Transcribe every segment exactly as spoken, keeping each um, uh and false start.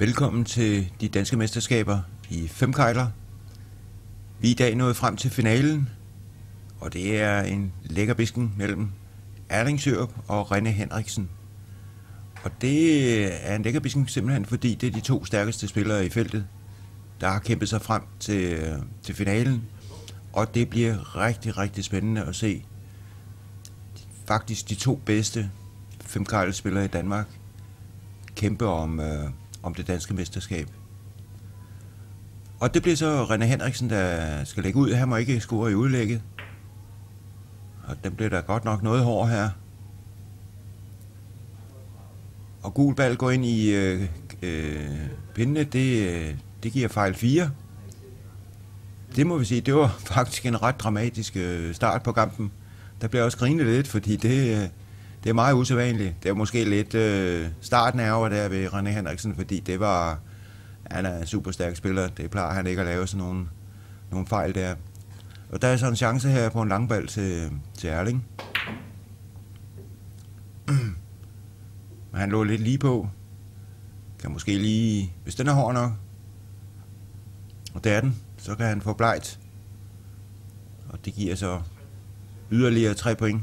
Velkommen til de danske mesterskaber i femkejler. Vi er i dag nået frem til finalen, og det er en lækker bisken mellem Erling Sørup og René Henriksen. Og det er en lækker bisken simpelthen, fordi det er de to stærkeste spillere i feltet, der har kæmpet sig frem til, til finalen. Og det bliver rigtig, rigtig spændende at se faktisk de to bedste femkejlespillere i Danmark kæmpe om, øh, om det danske mesterskab. Og det bliver så René Henriksen, der skal lægge ud. Han må ikke score i udlægget. Og den bliver der godt nok noget hård her. Og gul ball går ind i øh, øh, pindene. Det, det giver fejl fire. Det må vi sige, det var faktisk en ret dramatisk start på kampen. Der bliver også grinet lidt, fordi det, det er meget usædvanligt. Det er måske lidt øh, starten af over der ved René Henriksen, fordi det var, han er en super stærk spiller. Det plejer han ikke at lave sådan nogle, nogle fejl der. Og der er så en chance her på en langball til, til Erling. Men han lå lidt lige på. Kan måske lige, hvis den er hård nok, og det er den, så kan han få blegt. Og det giver så yderligere tre point.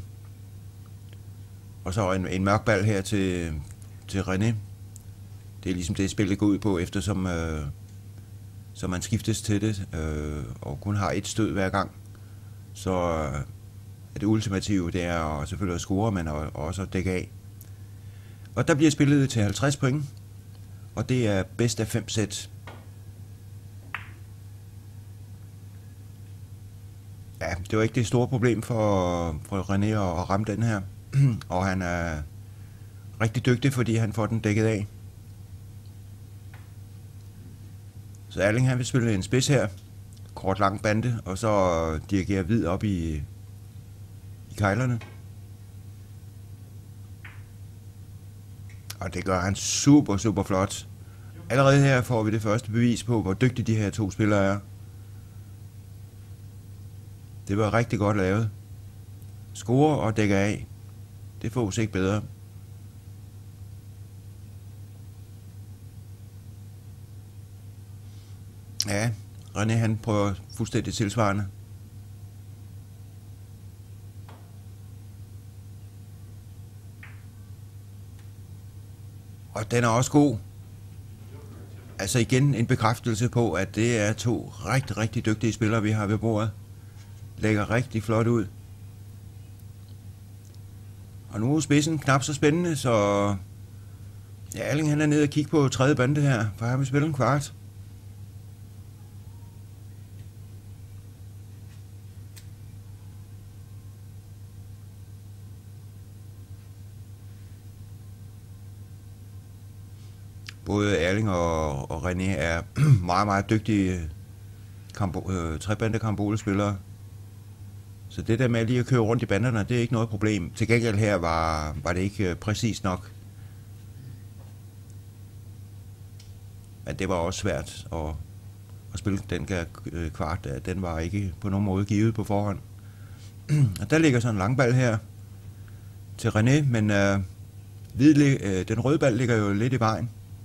Og så en, en mørk ball her til, til René. Det er ligesom det, spillet går ud på, eftersom øh, så man skiftes til det, øh, og kun har et stød hver gang. Så øh, er det ultimative, det er at selvfølgelig at score, men også at dække af. Og der bliver spillet til halvtreds point, og det er bedst af fem sæt. Ja, det var ikke det store problem for, for René at ramme den her. Og han er rigtig dygtig, fordi han får den dækket af. Så Erling han vil spille en spids her. Kort lang bande, og så dirigere hvid op i, i kejlerne. Og det gør han super, super flot. Allerede her får vi det første bevis på, hvor dygtige de her to spillere er. Det var rigtig godt lavet. Score og dække af. Det fås ikke bedre. Ja, René han prøver fuldstændig tilsvarende. Og den er også god. Altså igen en bekræftelse på, at det er to rigtig, rigtig dygtige spillere, vi har ved bordet. Lægger rigtig flot ud. Og nu er spidsen knap så spændende, så ja, Erling han er nede og kigge på tredje bande her, for han vil spille en kvart. Både Erling og, og René er meget, meget dygtige kambo, øh, trebande-kambolespillere. Så det der med lige at køre rundt i banderne, det er ikke noget problem. Til gengæld her var, var det ikke præcis nok. Men det var også svært at, at spille den der kvart. Den var ikke på nogen måde givet på forhånd. Og der ligger så en langball her til René, men øh, hvid, øh, den røde ball ligger jo lidt i vejen.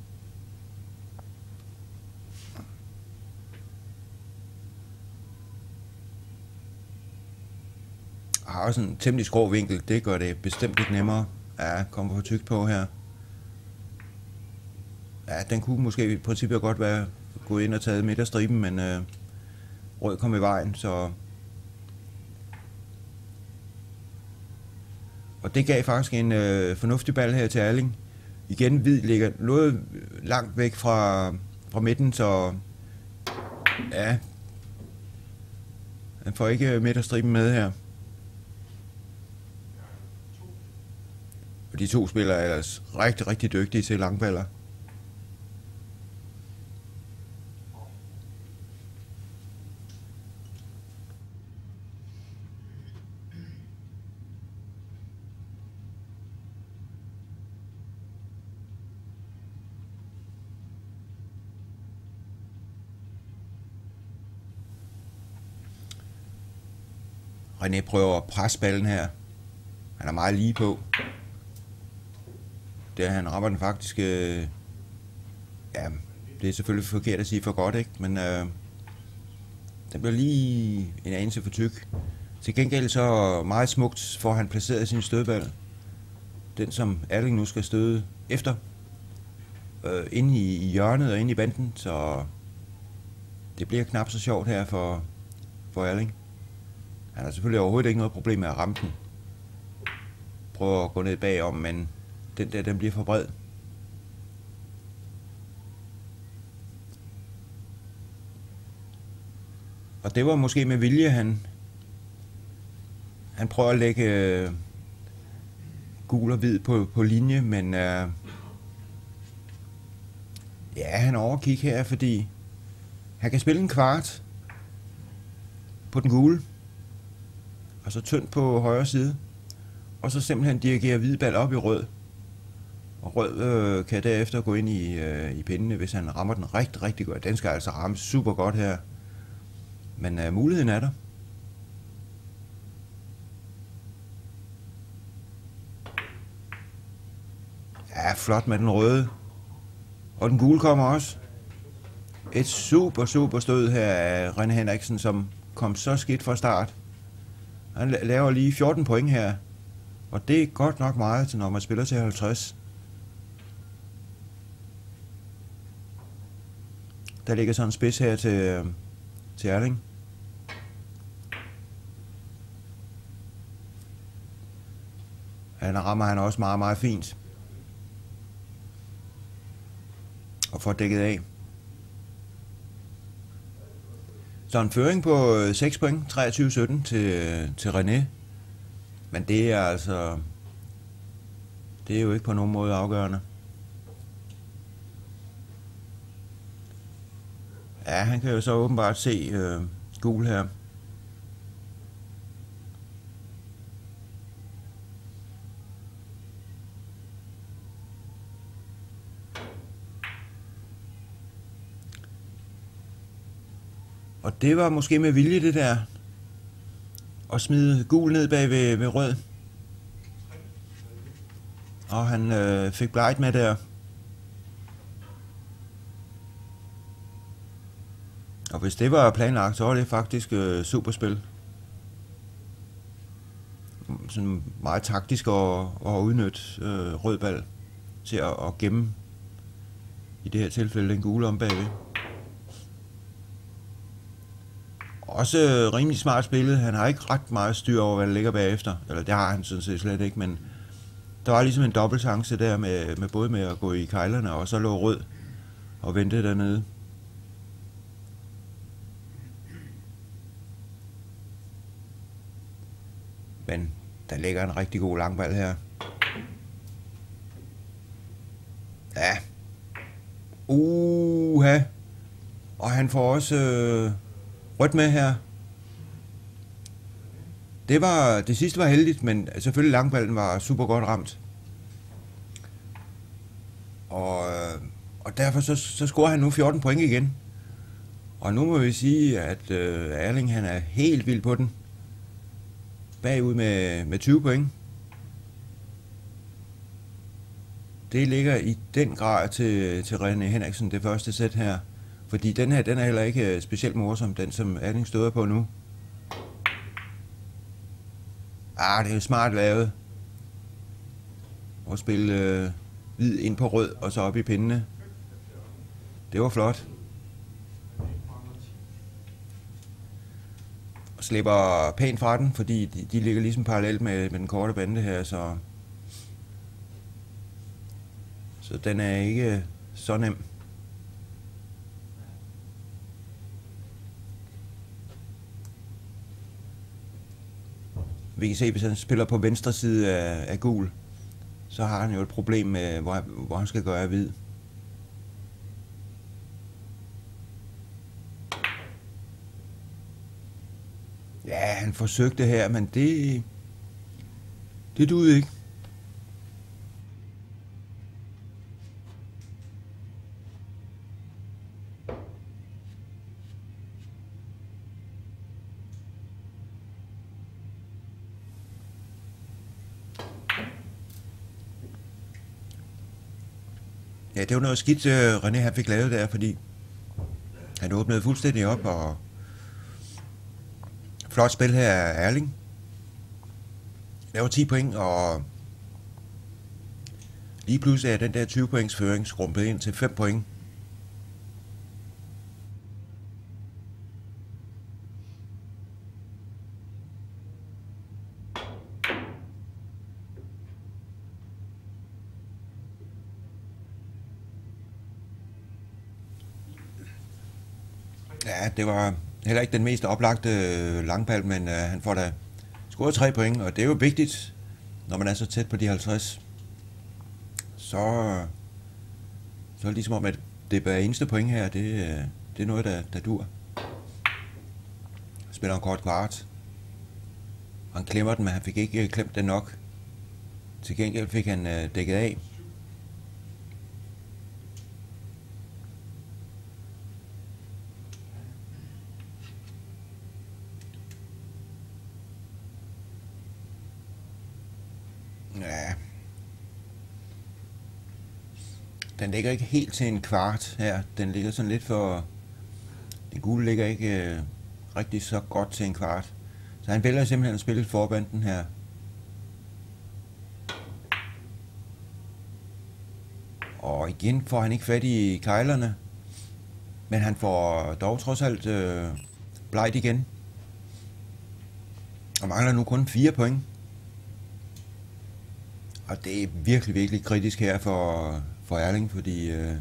Har også en temmelig skrå vinkel, det gør det bestemt ikke nemmere. Ja, kommer for tykt på her. Ja, den kunne måske i princippet godt være gået ind og taget midterstriben, men øh, rød kom i vejen, så... Og det gav faktisk en øh, fornuftig ball her til Erling. Igen, hvid ligger noget langt væk fra, fra midten, så... Ja... Han får ikke midterstriben med her. De to spillere er ellers rigtig, rigtig dygtige til langballer. René prøver at presse ballen her. Han er meget lige på. Der han rammer den faktisk, øh, ja, Det er selvfølgelig forkert at sige for godt, ikke? Men øh, den bliver lige en anelse for tyk. Til gengæld så meget smukt får han placeret sin stødball. Den som Erling nu skal støde efter. Øh, inde i, i hjørnet og inde i banden, så det bliver knap så sjovt her for, for Erling. Han har selvfølgelig overhovedet ikke noget problem med at ramme den. Prøver at gå ned bagom, men den der, den bliver for bred. Og det var måske med vilje, han, han prøver at lægge øh, gul og hvid på, på linje, men øh, ja, han overkig her, fordi han kan spille en kvart på den gule, og så tynd på højre side, og så simpelthen dirigere hvid ball op i rød. Og rød øh, kan derefter gå ind i, øh, i pindene, hvis han rammer den rigtig, rigtig godt. Den skal altså ramme super godt her. Men øh, muligheden er der. Ja, flot med den røde. Og den gule kommer også. Et super, super stød her af René Henriksen, som kom så skidt fra start. Han laver lige fjorten point her. Og det er godt nok meget, til når man spiller til halvtreds. Der ligger sådan en spids her til, til Erling. Han rammer han også meget, meget fint. Og får dækket af. Så en føring på seks point, treogtyve sytten til, til René. Men det er altså... Det er jo ikke på nogen måde afgørende. Ja, han kan jo så åbenbart se øh, gul her. Og det var måske med vilje det der. At smide gul ned bag ved, ved rød. Og han øh, fik blight med der. Og hvis det var planlagt, så var det faktisk øh, superspil. Sådan meget taktisk at, at udnytte øh, rød ball til at, at gemme, i det her tilfælde, den gule om bagved. Også øh, rimelig smart spillet. Han har ikke ret meget styr over, hvad der ligger bagefter. Eller det har han sådan set slet ikke, men der var ligesom en dobbelt chance der med, med både med at gå i kejlerne og så lå rød og vente dernede. Men der ligger en rigtig god langball her. Ja. Uha. Og han får også øh, rødt med her. Det var det sidste var heldigt, men selvfølgelig langballen var super godt ramt. Og, og derfor så, så scorer han nu fjorten point igen. Og nu må vi sige, at øh, Erling han er helt vild på den. Bagud med, med tyve point. Det ligger i den grad til, til René Henriksen, det første sæt her. Fordi den her, den er heller ikke specielt morsom, den som Erling støder på nu. Ah, det er smart lavet. At spille øh, hvid ind på rød, og så op i pindene. Det var flot. Og slipper pænt fra den, fordi de, de ligger ligesom parallelt med, med den korte bande her, så... Så den er ikke så nem. Vi kan se, hvis han spiller på venstre side af, af gul, så har han jo et problem med, hvor, hvor han skal gøre af hvid. Ja, han forsøgte her, men det... Det duede ikke. Ja, det var noget skidt, uh, René han fik lavet der, fordi han åbnede fuldstændig op, og flot spil her af Erling. Laver ti point, og lige pludselig er den der tyve points føring skrumpet ind til fem point. Ja, det var heller ikke den mest oplagte langbal, men uh, han får da scoret tre point, og det er jo vigtigt, når man er så tæt på de halvtreds. Så, så er det ligesom om, at det hver eneste point her, det, det er noget, der, der dur. Spiller en kort kvart. Han klemmer den, men han fik ikke klemt den nok. Til gengæld fik han uh, dækket af. Ja. Den ligger ikke helt til en kvart her. Den ligger sådan lidt for... Den gule ligger ikke øh, rigtig så godt til en kvart. Så han vælger simpelthen at spille forbanden her. Og igen får han ikke fat i kejlerne. Men han får dog trods alt øh, blejt igen. Og mangler nu kun fire point. Og det er virkelig, virkelig kritisk her for, for Erling, fordi øh,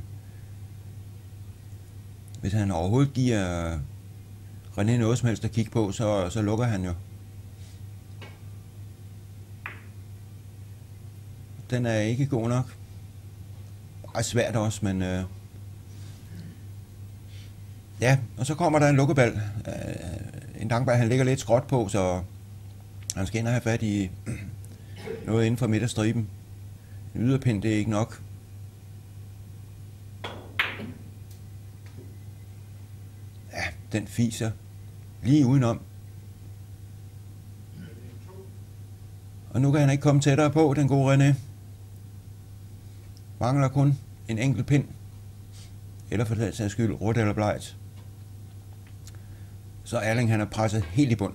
hvis han overhovedet giver René noget som helst at kigge på, så, så lukker han jo. Den er ikke god nok. Det er svært også, men øh, ja, og så kommer der en lukkebal. Øh, en langbal, han ligger lidt skråt på, så han skal ind og have fat i noget inden for midterstriben. En yderpind, det er ikke nok. Ja, den fiser lige udenom. Og nu kan han ikke komme tættere på, den gode René. Mangler kun en enkelt pind. Eller for den sags skyld, rødt eller blegt. Så Erling, han er presset helt i bund.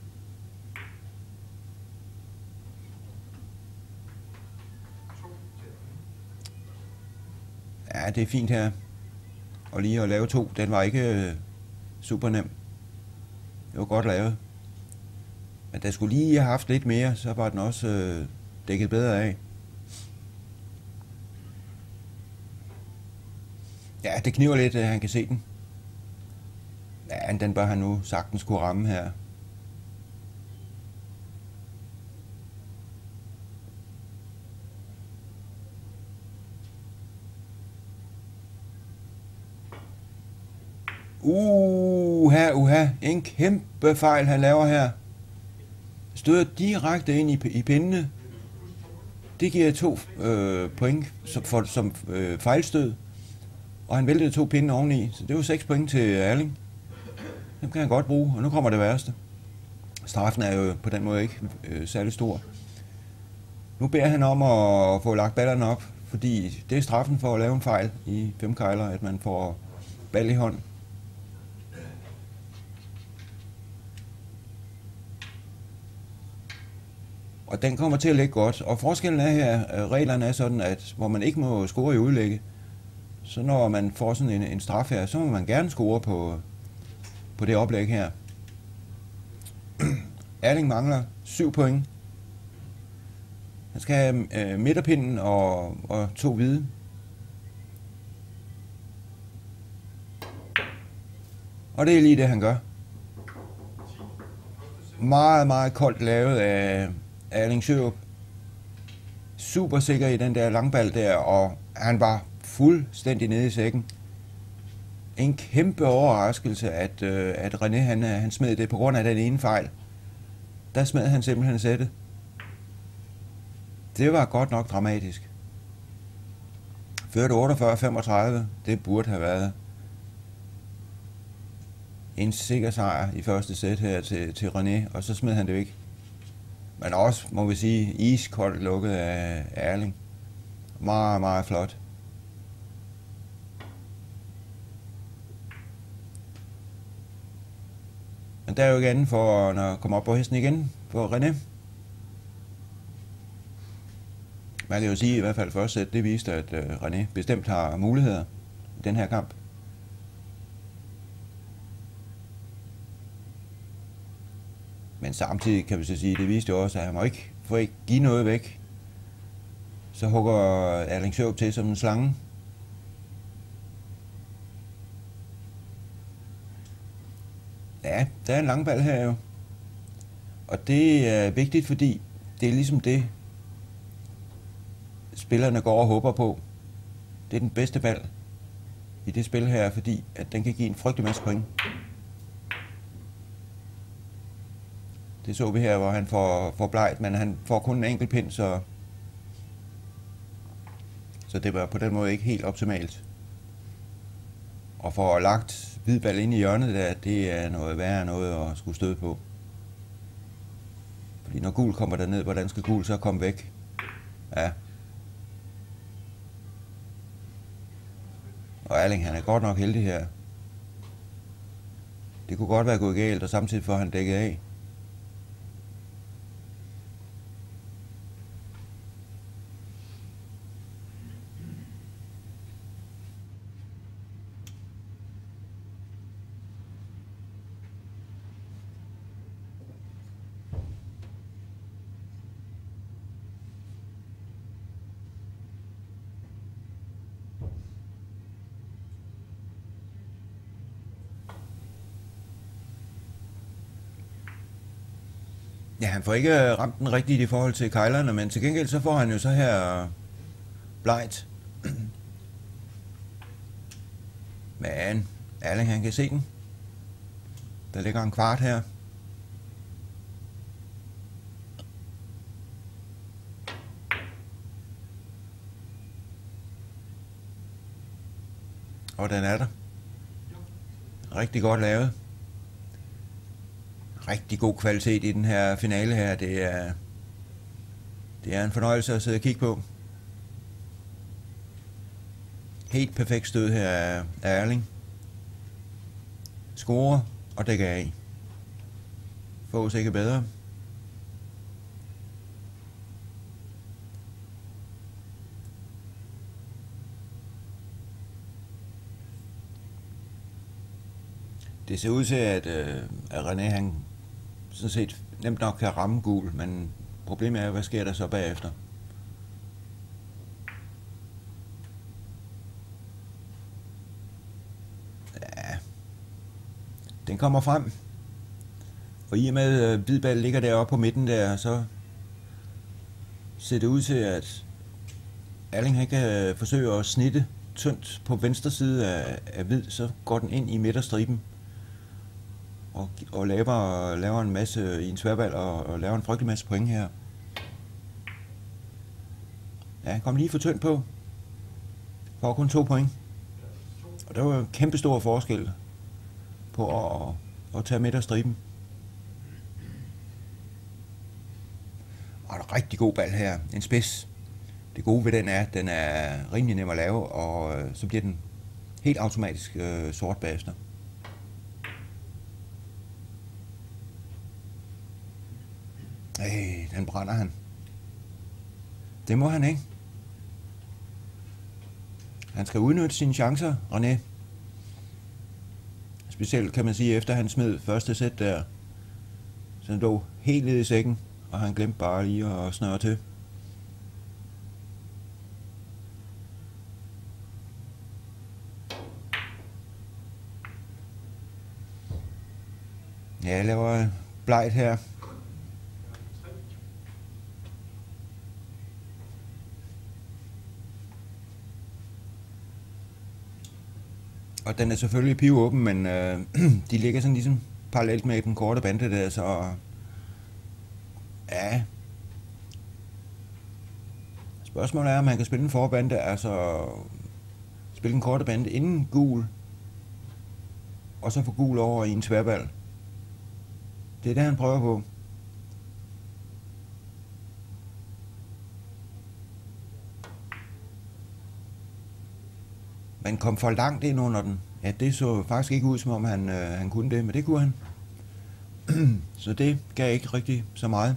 Ja, det er fint her. Og lige at lave to, den var ikke øh, super nem. Det var godt lavet. Men der skulle lige have haft lidt mere, så var den også øh, dækket bedre af. Ja, det kniver lidt, at han kan se den. Ja, den bør han nu sagtens kunne ramme her. Uha, uha, en kæmpe fejl han laver her. Støder direkte ind i, i pindene. Det giver to øh, point som, for, som øh, fejlstød. Og han væltede to pinde oveni, så det var seks point til Erling. Dem kan han godt bruge, og nu kommer det værste. Straffen er jo på den måde ikke øh, særlig stor. Nu beder han om at få lagt ballerne op, fordi det er straffen for at lave en fejl i fem kejler, at man får ball i hånd. Og den kommer til at ligge godt. Og forskellen er her, reglerne er sådan, at hvor man ikke må score i udlægge, så når man får sådan en, en straf her, så må man gerne score på, på det oplæg her. Erling mangler syv point. Han skal have øh, midterpinden og, og to hvide. Og det er lige det, han gør. Meget, meget koldt lavet af Erling Sjørup. Super sikker i den der langbal der, og han var fuldstændig nede i sækken. En kæmpe overraskelse, at, øh, at René han, han smed det på grund af den ene fejl. Der smed han simpelthen sættet. Det var godt nok dramatisk. Førte otteogfyrre femogtredive, det burde have været en sikker sejr i første sæt her til, til René, og så smed han det væk. Men også, må vi sige, iskoldt lukket af Erling. Meget, meget flot. Og der er jo ikke andet for at komme op på hesten igen for René. Man kan jo sige i hvert fald først, at det viste, at René bestemt har muligheder i den her kamp. Men samtidig kan vi så sige, at det viste jo også, at han må ikke, for ikke give noget væk. Så hugger Erling Schøp til som en slange. Ja, der er en lang bal her jo. Og det er vigtigt, fordi det er ligesom det, spillerne går og håber på. Det er den bedste bal i det spil her, fordi at den kan give en frygtelig masse point. Det så vi her, hvor han får, får blegt, men han får kun en enkelt pind, så, så det var på den måde ikke helt optimalt. Og for at lagt hvid bal ind i hjørnet der, det er noget værre noget at skulle støde på. Fordi når gul kommer derned, hvordan skal gul så komme væk? Ja. Og Erling, han er godt nok heldig her. Det kunne godt være gået galt, og samtidig får han dækket af. Ja, han får ikke ramt den rigtigt i forhold til kejlerne, men til gengæld så får han jo så her blegt. Men Erling, han kan se den. Der ligger en kvart her. Og den er der. Rigtig godt lavet. Rigtig god kvalitet i den her finale her. Det er, det er en fornøjelse at sidde og kigge på. Helt perfekt stød her af Erling. Scorer og dækker af. Fås ikke bedre. Det ser ud til, at, øh, at René han sådan set nemt nok kan ramme gul, men problemet er, hvad sker der så bagefter? Ja, den kommer frem. Og i og med, at hvidball ligger deroppe på midten der, så ser det ud til, at Erling han kan forsøge at snitte tyndt på venstre side af, af hvid, så går den ind i midterstriben. Og, og laver, laver en masse i en sværbal og, og laver en frygtelig masse point her. Ja, kom lige for tyndt på. Får kun to point. Og der var en kæmpe stor forskel på at, at tage midterstriben. Og en rigtig god bal her. En spids. Det gode ved den er, at den er rimelig nem at lave, og øh, så bliver den helt automatisk øh, sort bagefter. Ej, den brænder han. Det må han ikke. Han skal udnytte sine chancer, René. Specielt kan man sige, efter han smed første sæt der. Så han lå helt nede i sækken, og han glemte bare lige at snøre til. Ja, jeg laver blegt her. Og den er selvfølgelig pivåben, men øh, de ligger sådan ligesom parallelt med den korte bande der, så ja. Spørgsmålet er, om man kan spille en forbande, altså spille en korte bande inden gul, og så få gul over i en tværbal. Det er det, han prøver på. Man kom for langt ind under den. Ja, det så faktisk ikke ud, som om han, øh, han kunne det, men det kunne han. Så det gav ikke rigtig så meget.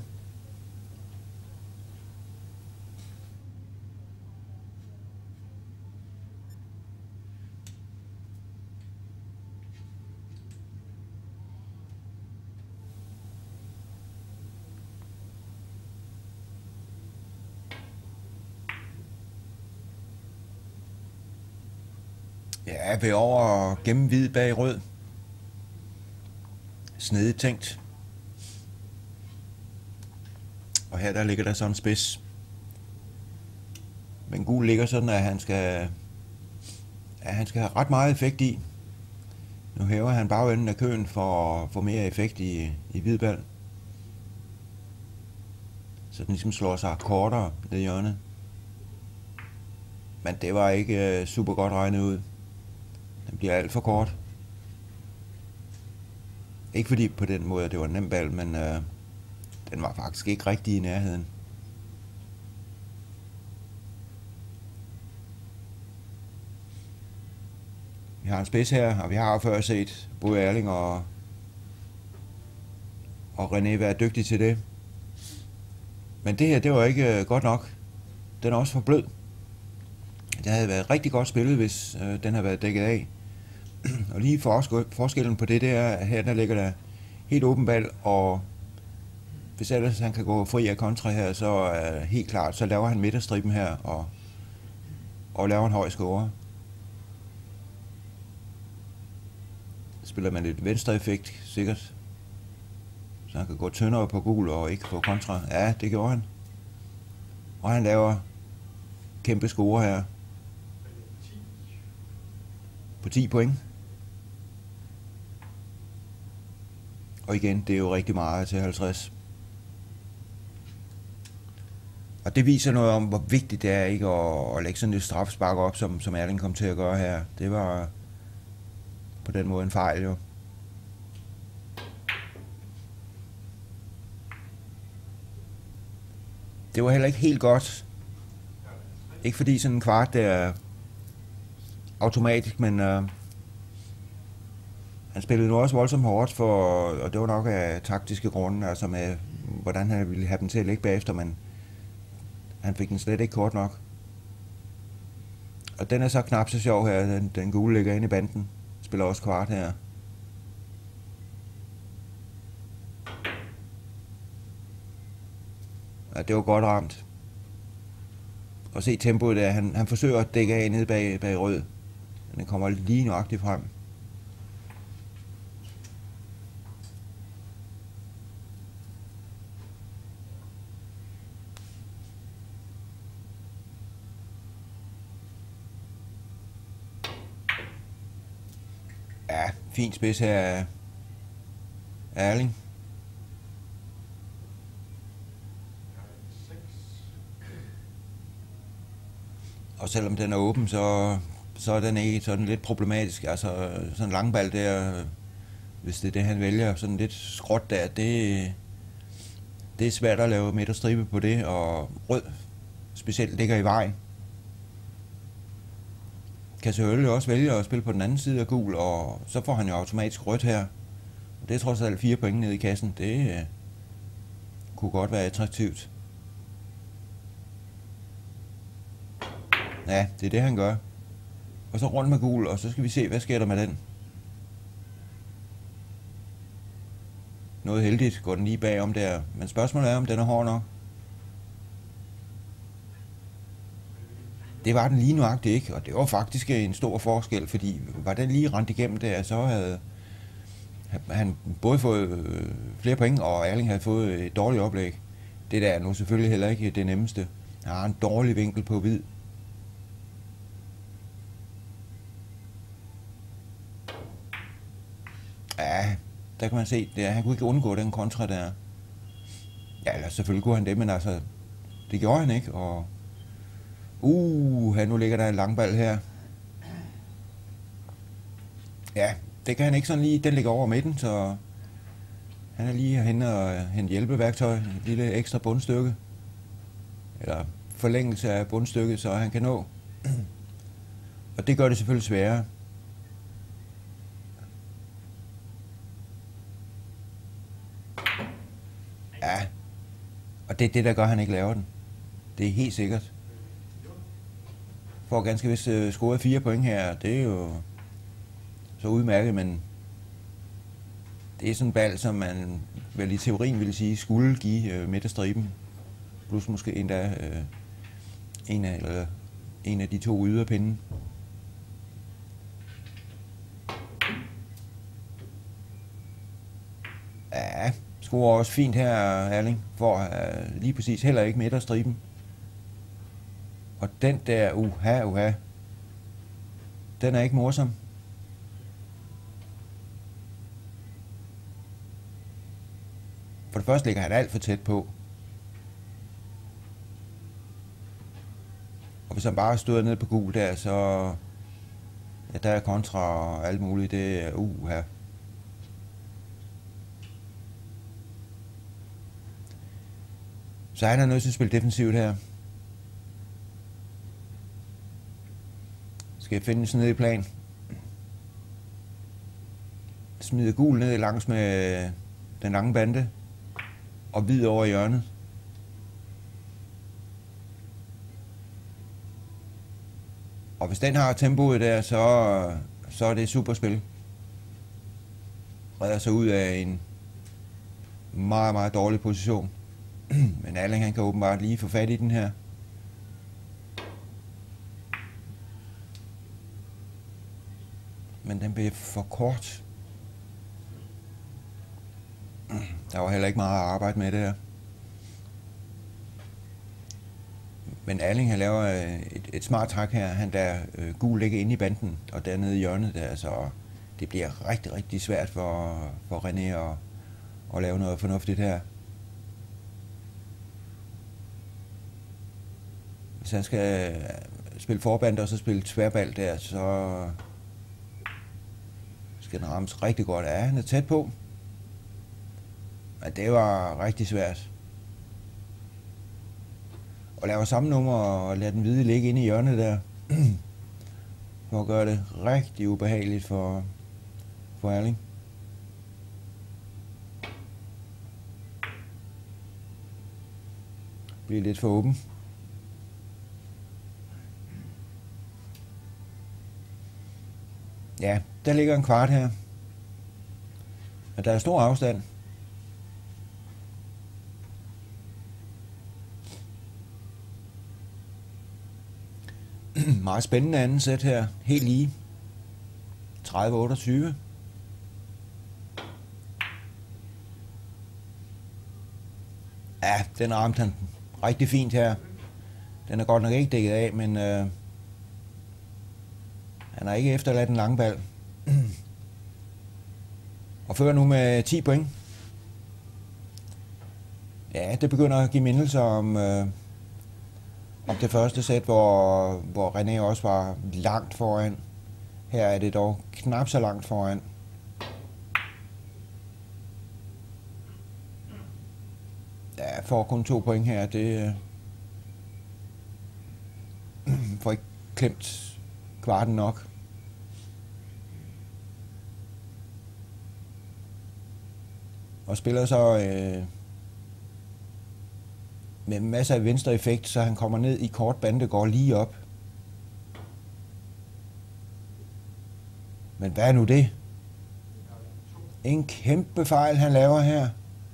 Ja, ved over gemme hvid bag rød. Snedigt tænkt. Og her der ligger der sådan en spids. Men gul ligger sådan, at han skal, at han skal have ret meget effekt i. Nu hæver han bagenden af køen for at få mere effekt i, i hvid bal. Så den ligesom slår sig kortere ned i hjørnet. Men det var ikke super godt regnet ud. Den bliver alt for kort. Ikke fordi på den måde, det var en nem bal, men øh, den var faktisk ikke rigtig i nærheden. Vi har en spids her, og vi har før set både Erling og, og René være dygtige til det. Men det her, det var ikke godt nok. Den er også for blød. Det havde været rigtig godt spillet, hvis øh, den havde været dækket af. Og lige forskellen på det, det er, at her der ligger der helt åben bal, og hvis ellers han kan gå fri af kontra her, så er helt klart, så laver han midterstriben her, og, og laver en høj score. Spiller man lidt venstre effekt, sikkert. Så han kan gå tyndere på gul og ikke få kontra. Ja, det gjorde han. Og han laver kæmpe score her. På ti point. Og igen, det er jo rigtig meget til halvtreds. Og det viser noget om, hvor vigtigt det er ikke at, at lægge sådan et strafspark op, som, som Erling kom til at gøre her. Det var på den måde en fejl jo. Det var heller ikke helt godt. Ikke fordi sådan en kvart der er automatisk, men øh, han spillede nu også voldsomt hårdt, for, og det var nok af taktiske grunde, altså med hvordan han ville have dem til at ligge bagefter, men han fik den slet ikke kort nok. Og den er så knap så sjov her, den, den gule ligger inde i banden, spiller også kvart her. Ja, det var godt ramt. Og se tempoet der, han, han forsøger at dække af nede bag, bag rød. Den kommer lige nøjagtigt frem. Ja, fint spids her af Erling. Og selvom den er åben, så, så er den ikke sådan lidt problematisk. Altså sådan en langball der, hvis det er det han vælger, sådan lidt skråt der, det, det er svært at lave midterstribe på det, og rød specielt ligger i vejen. Kan selvfølgelig også vælge at spille på den anden side af gul, og så får han jo automatisk rødt her. Det er trods alt fire point nede i kassen, det uh, kunne godt være attraktivt. Ja, det er det han gør. Og så rundt med gul, og så skal vi se, hvad sker der med den. Noget heldigt går den lige bagom der, men spørgsmålet er, om den er hård nok. Det var den lige nøjagtigt ikke, og det var faktisk en stor forskel, fordi var den lige rendt igennem der, så havde han både fået flere point, og Erling havde fået et dårligt oplæg. Det der er nu selvfølgelig heller ikke det nemmeste. Han har en dårlig vinkel på hvid. Ja, der kan man se, det er, han kunne ikke undgå den kontra der. Ja, eller selvfølgelig kunne han det, men altså, det gjorde han ikke, og uh, nu ligger der en langball her. Ja, det kan han ikke sådan lige, den ligger over midten, så han er lige herhenne og hente hjælpeværktøj, et lille ekstra bundstykke, eller forlængelse af bundstykket, så han kan nå. Og det gør det selvfølgelig sværere. Og det er det, der gør, at han ikke laver den. Det er helt sikkert. For ganske vist uh, scoret fire point her, det er jo så udmærket, men det er sådan en bal, som man vel i teorien ville sige, skulle give uh, midt af striben. Plus måske endda uh, en, af, eller, en af de to yderpinde. Ja, scorer også fint her, Erling, for uh, lige præcis heller ikke midt af striben. Og den der, uha, uha, den er ikke morsom. For det første ligger han alt for tæt på. Og hvis han bare støder ned på gul der, så ja, der er kontra og alt muligt, det er uha. Så han er nødt til at spille defensivt her. Skal jeg finde sådan ned i plan. Smide gul ned langs med den lange bande. Og hvid over i hjørnet. Og hvis den har tempoet der, så, så er det superspil. Redder sig ud af en meget, meget dårlig position. Men Erling, han kan åbenbart lige få fat i den her. Men den blev for kort. Der var heller ikke meget at arbejde med det her. Men Erling, han laver et, et smart træk her. Han der øh, gul ligger inde i banden, og dernede i hjørnet der, så det bliver rigtig, rigtig svært for, for René at, at lave noget fornuftigt her. Hvis han skal spille forband og så spille tværbald der, så skal den rammes rigtig godt. Ja, han er tæt på. Men det var rigtig svært. Og lave samme nummer og lade den hvide ligge inde i hjørnet der. For at gøre det rigtig ubehageligt for, for Erling. Bliver lidt for åben. Ja, der ligger en kvart her. Og der er stor afstand. Meget spændende anden sæt her. Helt lige. tredive otteogtyve. Ja, den ramte han rigtig fint her. Den er godt nok ikke dækket af, men øh, han har ikke efterladt en lang bal. Og fører nu med ti point. Ja, det begynder at give mindelser om, øh, om det første sæt, hvor, hvor René også var langt foran. Her er det dog knap så langt foran. Ja, får kun to point her. Det øh, får ikke klemt kvarten nok. Og spiller så øh, med masser af venstre effekt, så han kommer ned i kort bande, går lige op. Men hvad er nu det? En kæmpe fejl, han laver her.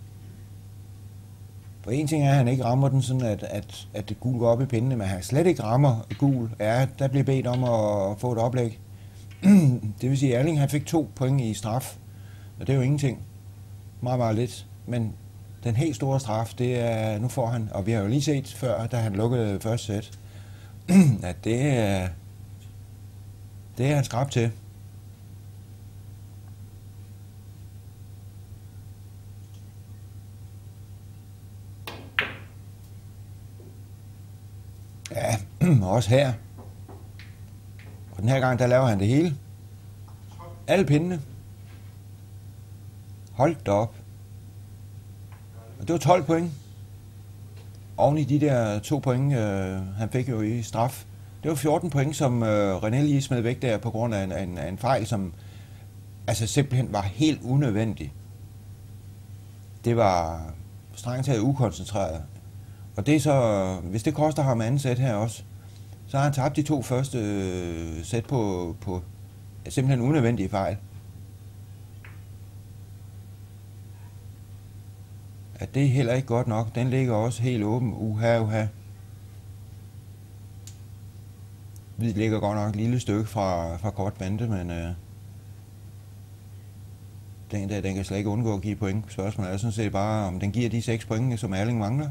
For en ting er, at han ikke rammer den sådan, at, at, at det gul går op i pindene, men han slet ikke rammer gul. Ja, der bliver bedt om at få et oplæg. Det vil sige, at Erling han fik to point i straf. Og det er jo ingenting. Meget, meget lidt. Men den helt store straf, det er, nu får han, og vi har jo lige set før, da han lukkede første sæt, at det er, det er han skrab til. Ja, også her. Og den her gang, der laver han det hele. Alle pindene. Hold da op. Og det var tolv point. Oven i de der to point, øh, han fik jo i straf. Det var fjorten point, som øh, René lige smed væk der på grund af en, en, en fejl, som altså simpelthen var helt unødvendig. Det var strengt taget ukoncentreret. Og det er så, hvis det koster ham anden sæt her også, så har han tabt de to første øh, sæt på, på simpelthen unødvendige fejl. At det er heller ikke godt nok. Den ligger også helt åben. Uha, uha. Hvid ligger godt nok et lille stykke fra, fra kort vente, men øh, den der, den kan slet ikke undgå at give point. Spørgsmålet er sådan set bare, om den giver de seks point, som Erling mangler.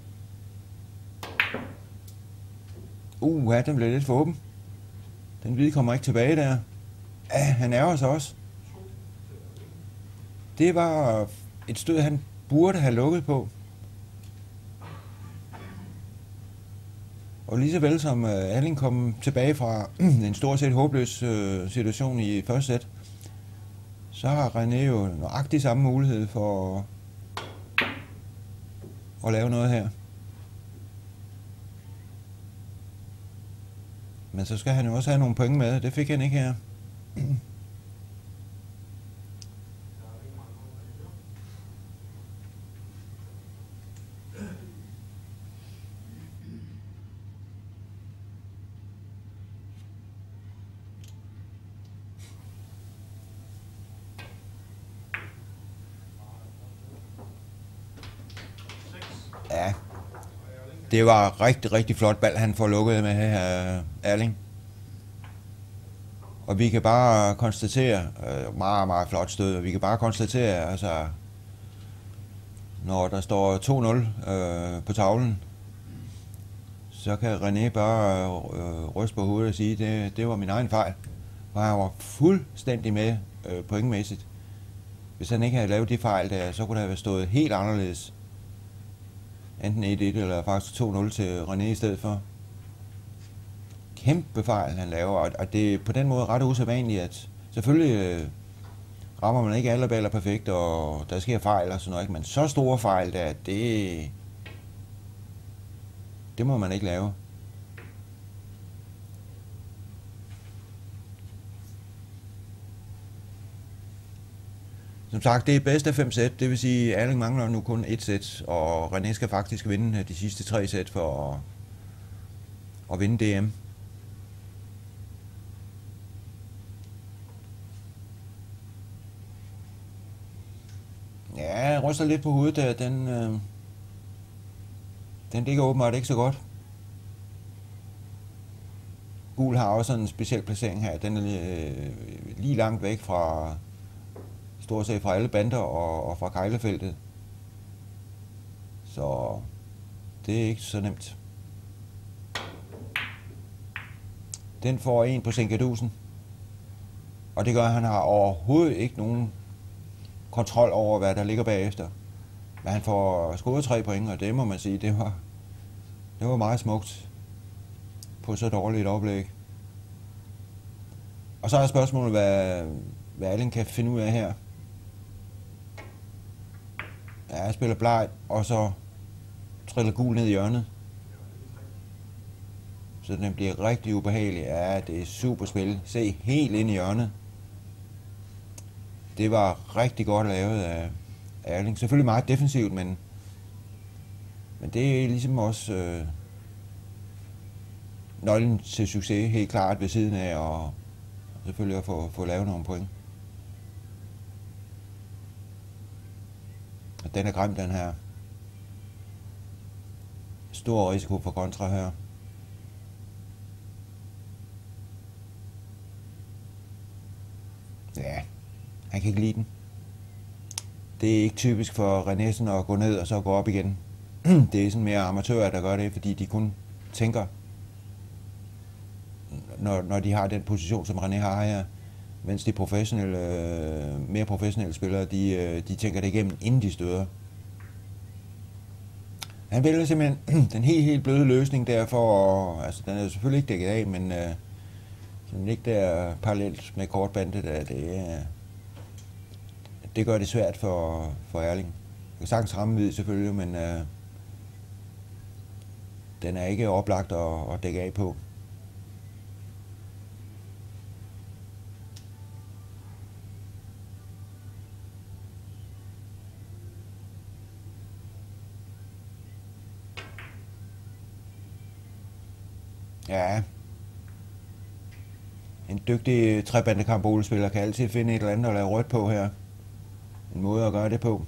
Uha, den blev lidt for åben. Den hvide kommer ikke tilbage der. Ja, han ærger sig også. Det var et stød, han burde have lukket på. Og lige så vel som Erling kom tilbage fra en stort set håbløs øh, situation i første sæt, så har René jo nøjagtig samme mulighed for at, at lave noget her. Men så skal han jo også have nogle point med. Det fik han ikke her. Ja, det var rigtig, rigtig flot bal, han får lukket med her, Erling. Og vi kan bare konstatere, øh, meget, meget flot stød, og vi kan bare konstatere, altså, når der står to nul øh, på tavlen, så kan René bare øh, ryste på hovedet og sige, det, det var min egen fejl. Og han var fuldstændig med øh, pointmæssigt. Hvis han ikke havde lavet de fejl der, så kunne der have stået helt anderledes. Enten et et eller faktisk to nul til René i stedet for. Kæmpe fejl, han laver, og det er på den måde ret usædvanligt, at selvfølgelig øh, rammer man ikke alle baller perfekt, og der sker fejl og sådan noget, men så store fejl der, det, det må man ikke lave. Som sagt, det er bedst af fem sæt, det vil sige, at Erling mangler nu kun et sæt, og René skal faktisk vinde de sidste tre sæt for at, at vinde D M. Ja, jeg ryster lidt på hovedet der, den, øh, den ligger åbenbart ikke så godt. Gul har også en speciel placering her, den er øh, lige langt væk fra stort set fra alle bander og, og fra kejlefeltet. Så det er ikke så nemt. Den får en på Sinkadusen. Og det gør, at han har overhovedet ikke nogen kontrol over, hvad der ligger bagefter. Men han får scoret tre point, og det må man sige, det var, det var meget smukt på så dårligt et oplæg. Og så er spørgsmålet, hvad, hvad Erling kan finde ud af her. Ja, jeg spiller bleg, og så triller gul ned i hjørnet. Så den bliver rigtig ubehagelig. Ja, det er super spil. Se, helt ind i hjørnet. Det var rigtig godt lavet af Erling. Selvfølgelig meget defensivt, men, men det er ligesom også øh, nøglen til succes, helt klart ved siden af, og selvfølgelig at få, få lavet nogle point. Og den er grim, den her. Stor risiko for kontra her. Ja, han kan ikke lide den. Det er ikke typisk for Renésen at gå ned og så gå op igen. Det er sådan mere amatører, der gør det, fordi de kun tænker, når, når de har den position, som René har her. Mens de professionelle, øh, mere professionelle spillere, de, øh, de tænker det igennem, inden de støder. Han vælger simpelthen den helt, helt bløde løsning derfor, altså den er selvfølgelig ikke dækket af, men øh, den ligger der parallelt med kortbandet, der, det, øh, det gør det svært for, for Erling. Jeg kan sagtens ramme hvid selvfølgelig, men øh, den er ikke oplagt at, at dække af på. Ja, en dygtig trebandekambolespiller kan altid finde et eller andet at lave rødt på her. En måde at gøre det på.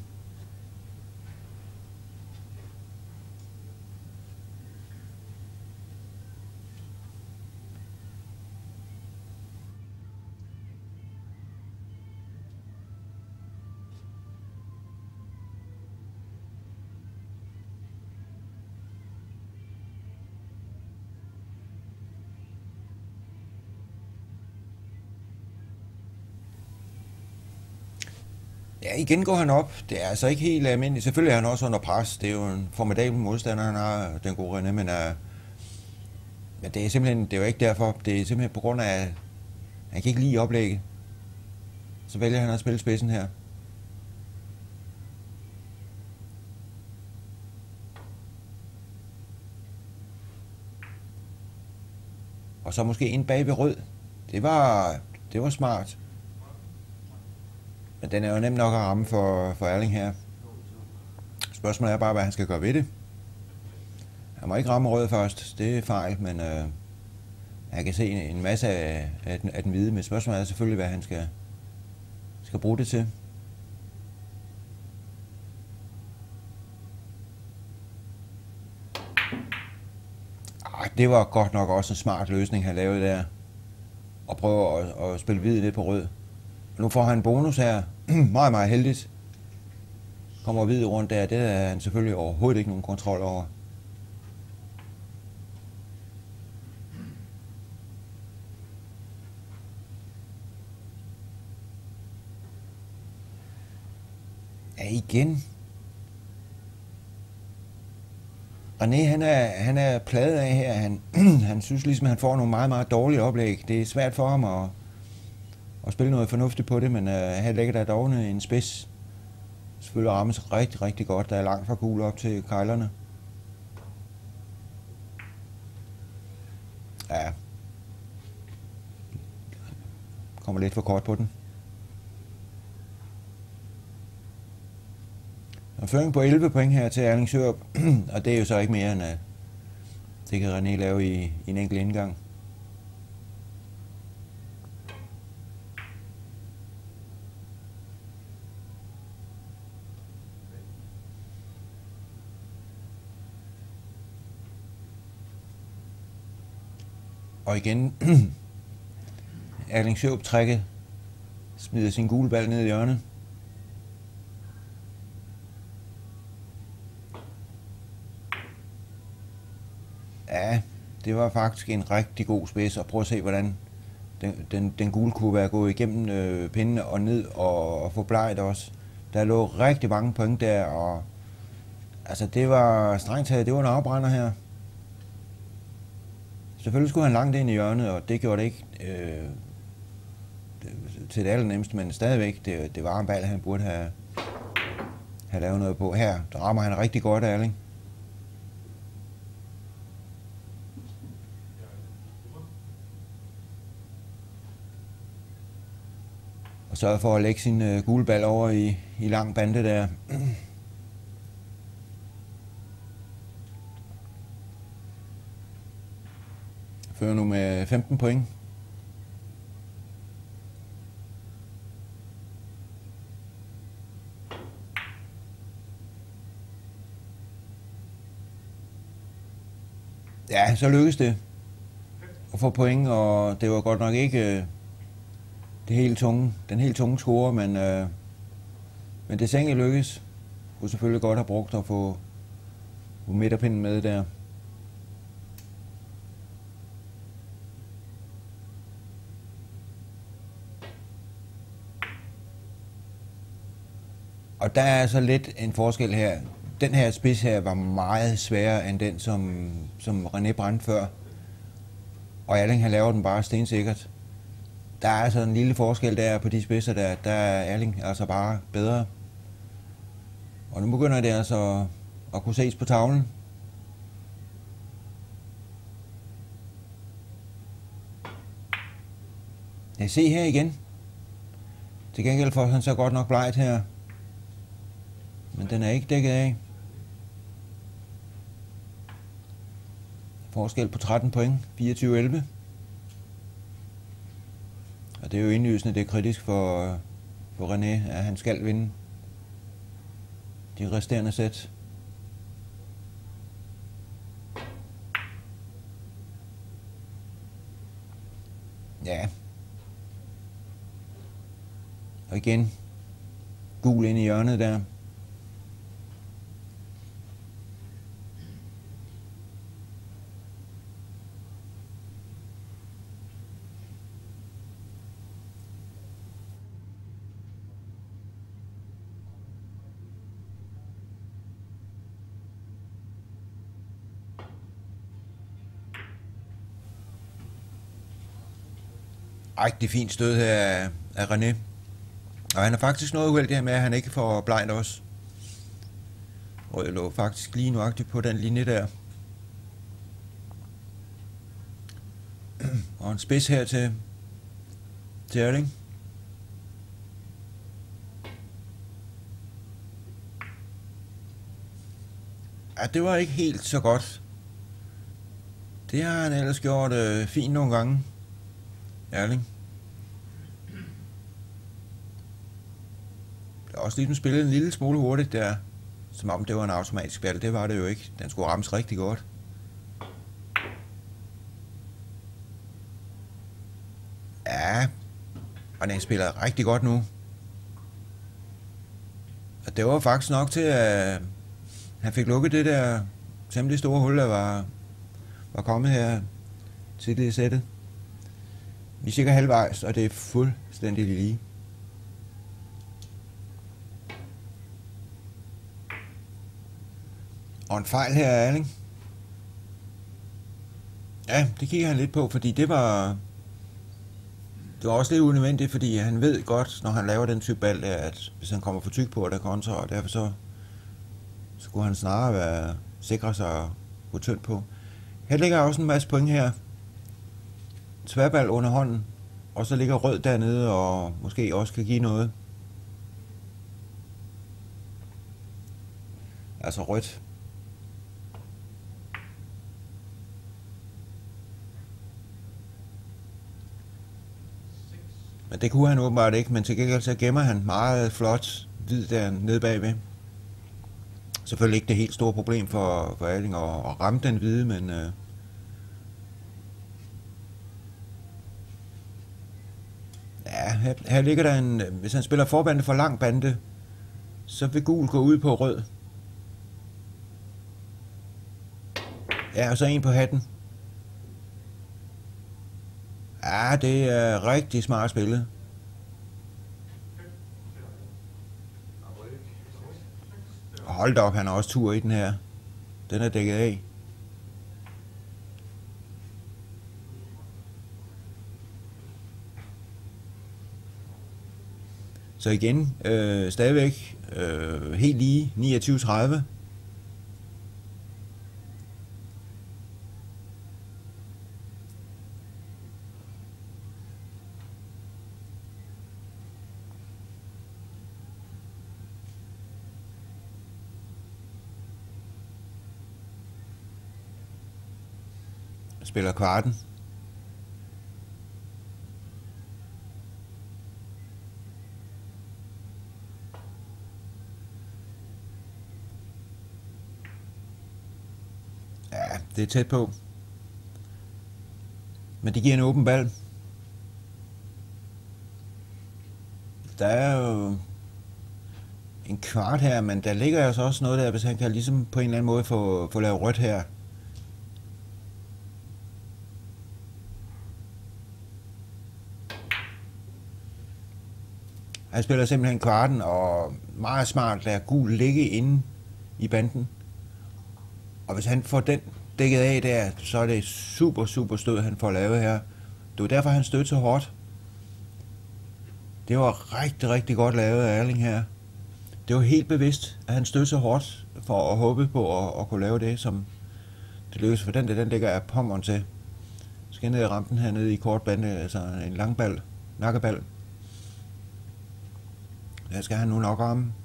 Ja, igen går han op. Det er altså ikke helt almindeligt. Selvfølgelig er han også under pres. Det er jo en formidabel modstander, han har, den gode René, men, uh, men det er simpelthen, det er jo ikke derfor. Det er simpelthen på grund af, at han kan ikke lide oplægget. Så vælger han at spille spidsen her. Og så måske ind bag ved rød. Det var, det var smart. Men den er jo nem nok at ramme for, for Erling her. Spørgsmålet er bare, hvad han skal gøre ved det. Han må ikke ramme rød først. Det er fejl, men øh, jeg kan se en masse af, af, den, af den hvide. Men spørgsmålet er selvfølgelig, hvad han skal, skal bruge det til. Ah, det var godt nok også en smart løsning, han lavede der. Og prøve at, at spille hvid lidt på rød. Nu får han en bonus her. meget, meget heldigt. Kommer hvid rundt der. Det er han selvfølgelig overhovedet ikke nogen kontrol over. Ja, igen. René, han er, han er plaget af her. Han, han synes ligesom, at han får nogle meget, meget dårlige oplæg. Det er svært for ham at, at spille noget fornuftigt på det, men uh, her ligger der dog en spids. Selvfølgelig rammes rigtig, rigtig godt. Der er langt fra gul op til kejlerne. Ja. Kommer lidt for kort på den. Og føring på elleve point her til Erling Sørup, og det er jo så ikke mere end at det kan René lave i, i en enkelt indgang. Og igen, Erling Sørup trækker, smider sin gule ball ned i hjørnet. Ja, det var faktisk en rigtig god spids, og prøv at se, hvordan den, den, den gule kunne være gået igennem øh, pindene og ned og, og få bleget også. Der lå rigtig mange point der, og altså det var strengt taget, det var en afbrænder her. Selvfølgelig skulle han langt ind i hjørnet, og det gjorde det ikke øh, til det allernemmeste, men stadigvæk, det, det var en ball, han burde have, have lavet noget på. Her, der rammer han rigtig godt, Erling. Og sørger for at lægge sin øh, gule ball over i, i lang bande der. Fører nu med femten point. Ja, så lykkedes det at få point, og det var godt nok ikke øh, det helt tunge, den helt tunge score, men, øh, men det sænke lykkedes. Kunne selvfølgelig godt have brugt at få, få midterpinden med der. Og der er så lidt en forskel her. Den her spids her var meget sværere end den, som, som René brændte før. Og Erling, han laver den bare stensikkert. Der er altså en lille forskel der på de spidser der. Der er Erling altså bare bedre. Og nu begynder det altså at kunne ses på tavlen. Jeg ser her igen. Til gengæld får han så godt nok bleget her. Men den er ikke dækket af. Forskel på tretten point, fireogtyve elleve. Og det er jo indlysende, det er kritisk for, for René, at han skal vinde de resterende sæt. Ja. Og igen, gul ind i hjørnet der. Rigtig fint stød her af, af René. Og han er faktisk noget uheldig her med, at han ikke får blind også. Og jeg lå faktisk lige nøjagtigt på den linje der. Og en spids her til, til Erling. Ja, det var ikke helt så godt. Det har han ellers gjort øh, fint nogle gange. Erling. Det er også lige, den spillede en lille smule hurtigt der. Som om det var en automatisk spil. Det var det jo ikke. Den skulle rammes rigtig godt. Ja. Og den spiller rigtig godt nu. Og det var faktisk nok til, at han fik lukket det der temmelig store hul, der var, var kommet her til det sættet. Vi er cirka halvvejs, og det er fuldstændig lige. Og en fejl her af Erling. Ja, det kigger han lidt på, fordi det var... Det var også lidt unødvendigt, fordi han ved godt, når han laver den type bal, at hvis han kommer for tyk på, der kontra, og derfor så skulle han snarere være sikre sig at gå tynd på. Her ligger også en masse point her. Tværbal under hånden, og så ligger rød dernede, og måske også kan give noget. Altså rødt. Men det kunne han åbenbart ikke, men til gengæld så gemmer han meget flot hvid der nede bagved. Selvfølgelig ikke det helt store problem for, for Erling at, at ramme den hvide, men... Øh, ja, her, her ligger der en... Hvis han spiller forbande for lang bande, så vil gul gå ud på rød. Ja, og så en på hatten. Ja, det er rigtig smart spillet. Hold da op, han har også tur i den her. Den er dækket af. Så igen, øh, stadigvæk øh, helt lige niogtyve tredive. Spiller kvarten. Ja, det er tæt på. Men det giver en åben bal. Der er jo en kvart her, men der ligger altså også noget der, hvis han kan ligesom på en eller anden måde få, få lavet rødt her. Han spiller simpelthen kvarten, og meget smart lader gul ligge inde i banden. Og hvis han får den dækket af der, så er det super, super stød, han får lavet her. Det var derfor, han stødte så hårdt. Det var rigtig, rigtig godt lavet af Erling her. Det var helt bevidst, at han stødte så hårdt, for at håbe på at, at kunne lave det, som det lykkedes for den. Den ligger af pommeren til. Skal ned i rampen hernede i kort bande, altså en lang bal, nakkebal. Der skal han nu nok ramme.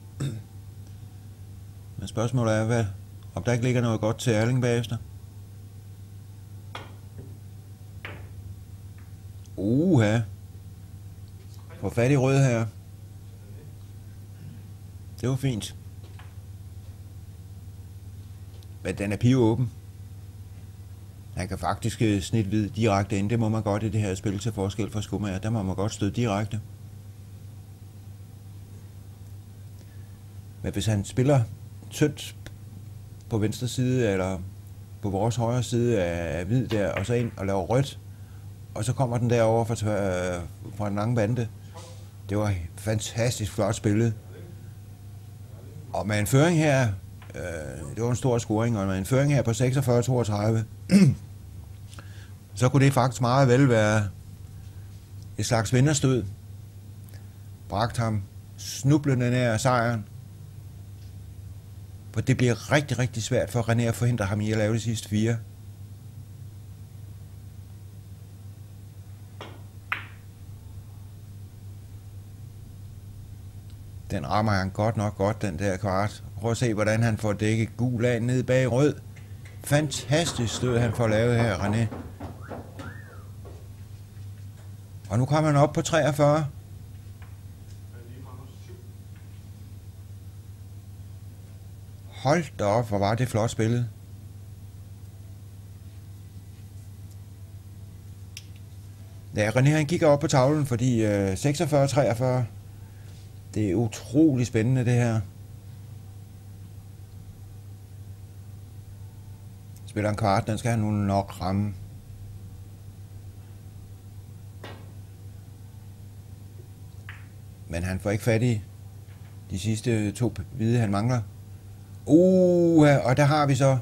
Men spørgsmålet er, hvad, om der ikke ligger noget godt til Erling bagefter. Uha. Få fat i rød her. Det var fint. Men den er pivåben. Han kan faktisk snit hvid direkte ind. Det må man godt i det her spil til forskel fra skummager. Der må man godt støde direkte. Men hvis han spiller tyndt på venstre side, eller på vores højre side af hvid der, og så ind og laver rødt, og så kommer den derover fra, fra en lang bande. Det var fantastisk flot spillet. Og med en føring her, øh, det var en stor scoring, og med en føring her på seksogfyrre toogtredive, så kunne det faktisk meget vel være et slags vinderstød. Bragt ham snublende nær sejren. For det bliver rigtig, rigtig svært for René at forhindre ham i at lave de sidste fire. Den rammer han godt nok godt, den der kvart. Prøv at se, hvordan han får dækket gul af ned bag rød. Fantastisk stød, han får lavet her, René. Og nu kommer han op på treogfyrre. Hold da op, hvor var det flot spillet. Ja, René han kigger op på tavlen, fordi øh, seksogfyrre treogfyrre, det er utrolig spændende det her. Spiller en kvart, den skal han nu nok ramme. Men han får ikke fat i de sidste to hvide, han mangler. Uh, og der har vi så...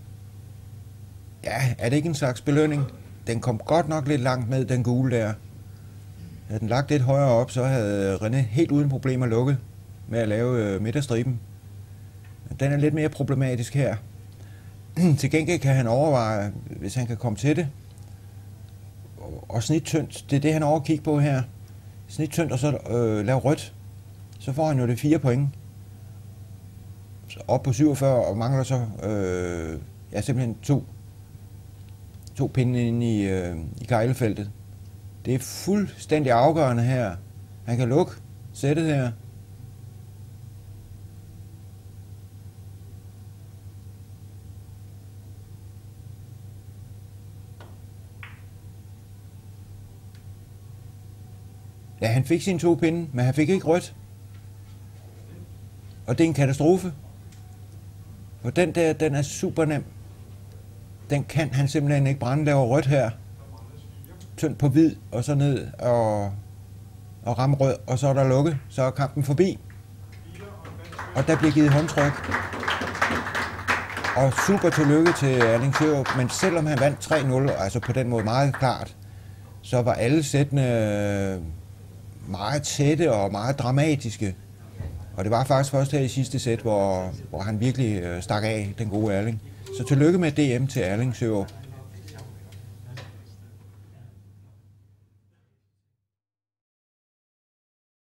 Ja, er det ikke en slags belønning? Den kom godt nok lidt langt med, den gule der. Havde den lagt lidt højere op, så havde René helt uden problemer lukket med at lave midterstriben. Den er lidt mere problematisk her. Til gengæld kan han overveje, hvis han kan komme til det, og snit tyndt. Det er det, han overkigger på her. Snit tyndt og så øh, lave rødt. Så får han jo det fire point. Så op på syvogfyrre og mangler så øh, ja, simpelthen to, to pinde inde i, øh, i kejlefeltet. Det er fuldstændig afgørende her. Han kan lukke sættet her. Ja, han fik sine to pinde, men han fik ikke rødt. Og det er en katastrofe. For den der, den er super nem. Den kan han simpelthen ikke brænde, laver rødt her. Tyndt på hvid, og så ned og, og ramme rød, og så er der lukket. Så er kampen forbi. Og der bliver givet håndtryk. Og super tillykke til Erling Sjørup, men selvom han vandt tre nul, altså på den måde meget klart, så var alle sættene meget tætte og meget dramatiske. Og det var faktisk først her i sidste sæt, hvor, hvor han virkelig stak af, den gode Erling. Så tillykke med D M til Erling Sjørup.